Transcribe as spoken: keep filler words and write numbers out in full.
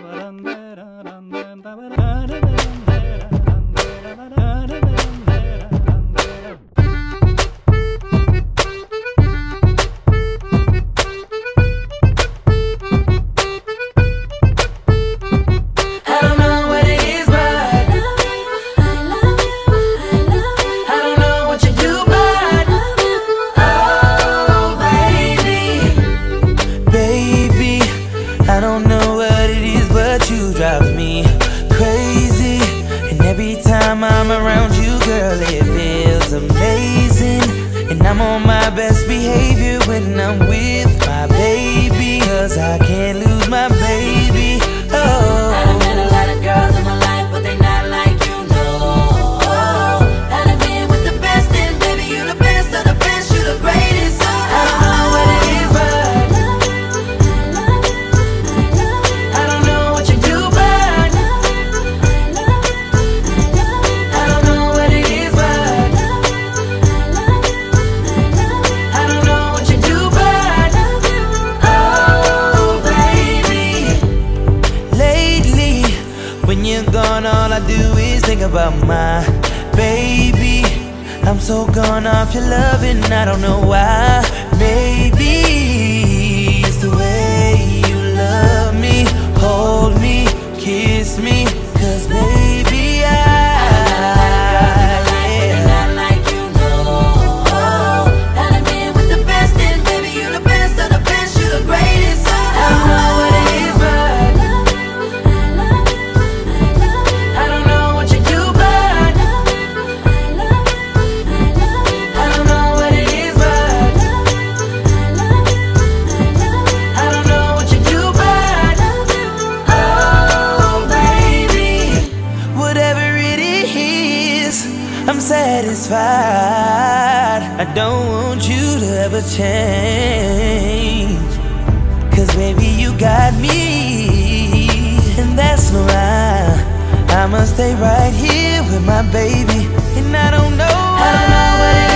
I don't know what it is, but you drive me crazy. And every time I'm around you, girl, it feels amazing. And I'm on my best behavior when I'm with my baby, 'cause I can't lose my baby. Oh, I done met a lot of girls in my life, but they not like you, no. I done been with the best, and baby, you the best of the best, you the greatest. Oh, I don't know what it is, but when you're gone, all I do is think about my baby. I'm so gone off your love and I don't know why. Maybe it's the way you love me, hold me, kiss me, 'cause baby I I'm satisfied. I don't want you to ever change, 'cause baby you got me, and that's no lie. I must stay right here with my baby, and I don't know why. I don't know what it